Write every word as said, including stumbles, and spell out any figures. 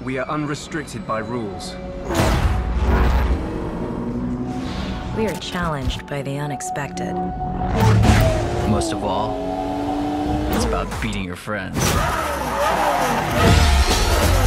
We are unrestricted by rules. We are challenged by the unexpected. Most of all, it's about beating your friends.